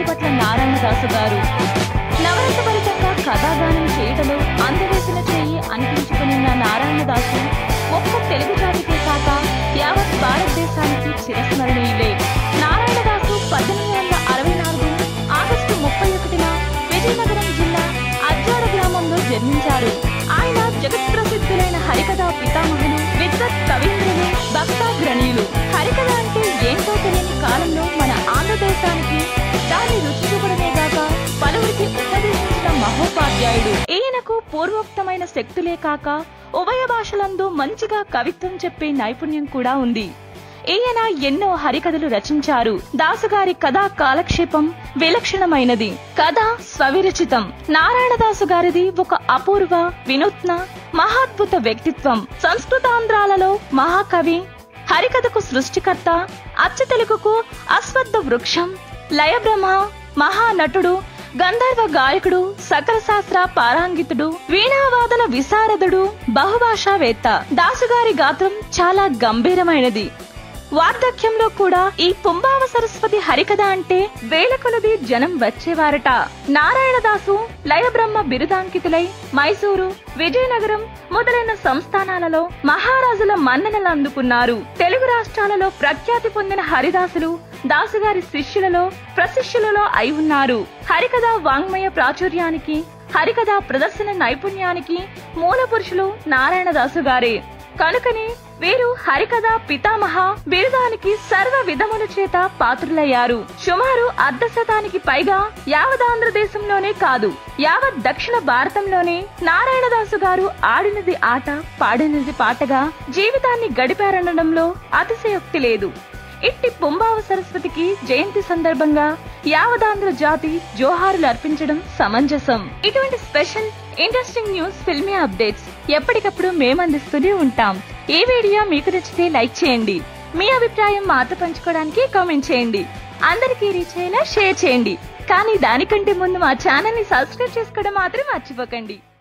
భట్ల నారాయణదాసు గారు. నవరసభరితంగా కథాగానం చేయటంలో అందవేసిన చేయి అనిపించుకున్న నారాయణదాసు ఒక్క తెలుగు జాతికే కాక యావత్ భారతదేశానికి చిరస్మరణీయులే. నారాయణదాసు 1864 ఆగస్టు 31న విజయనగరం జిల్లా అజ్జాడ గ్రామంలో జన్మించారు. ఆయన జగత్ప్రసిద్ధులైన హరికథా పితామహులు, విద్వత్ కవీంద్రులు, భక్తాగ్రణీయులు. హరికథ అంటే ఏంటో తెలియని కాలంలో మన ఆంధ్రదేశానికి దాన్ని రుచి చూపడమే గాక పలువురికి ఉపదేశించిన మహోపాధ్యాయుడు. ఈయనకు పూర్వోక్తమైన శక్తులే కాక ఉభయ భాషలందు మంచిగా కవిత్వం చెప్పే నైపుణ్యం కూడా ఉంది. ఈయన ఎన్నో హరికథలు రచించారు. దాసుగారి కథా కాలక్షేపం విలక్షణమైనది. కథ స్వవిరచితం. నారాయణదాసు గారిది ఒక అపూర్వ, వినూత్న, మహాద్భుత వ్యక్తిత్వం. సంస్కృతాంధ్రాలలో మహాకవి, హరికథకు సృష్టికర్త, అచ్చ తెలుగుకు అశ్వత్థ వృక్షం, లయబ్రహ్మ, మహానటుడు, గంధర్వ గాయకుడు, సకల శాస్త్ర పారాంగితుడు, వీణావాదన విశారదుడు, బహుభాషావేత్త. దాసుగారి గాత్రం చాలా గంభీరమైనది. వార్ధక్యంలో కూడా ఈ పుంబావ సరస్వతి హరికథ అంటే వేల కొలది జనం వచ్చేవారట. నారాయణదాసు లయబ్రహ్మ బిరుదాంకితులై మైసూరు, విజయనగరం మొదలైన సంస్థానాలలో మహారాజుల మన్ననలు అందుకున్నారు. తెలుగు రాష్ట్రాలలో ప్రఖ్యాతి పొందిన హరిదాసులు దాసుగారి శిష్యులలో ప్రశిష్యులలో అయి ఉన్నారు. హరికథ వాంగ్మయ ప్రాచుర్యానికి, హరికథ ప్రదర్శన నైపుణ్యానికి మూల పురుషులు నారాయణదాసు గారే. కనుకనే వీరు హరికథ పితామహ బిరుదానికి సర్వ విధముల చేత పాత్రులయ్యారు. సుమారు అర్ధశతానికి పైగా యావదాంధ్రదేశంలోనే కాదు, యావత్ దక్షిణ భారతంలోనే నారాయణదాసు గారు ఆడినది ఆట, పాడినది పాటగా జీవితాన్ని గడిపారనడంలో అతిశయోక్తి లేదు. ఇట్టి పుంబావ సరస్వతికి జయంతి సందర్భంగా యావదాంధ్ర జాతి జోహారులు అర్పించడం సమంజసం. ఇటువంటి special interesting news, filmy updates ఎప్పటికప్పుడు మేము అందిస్తూనే ఉంటాం. ఈ వీడియో మీకు నచ్చితే లైక్ చేయండి. మీ అభిప్రాయం మాతో పంచుకోవడానికి కామెంట్ చేయండి. అందరికీ రీచ్ అయ్యేలా షేర్ చేయండి. కానీ దానికంటే ముందు మా ఛానల్ ని సబ్స్క్రైబ్ చేసుకోవడం మాత్రం మర్చిపోకండి.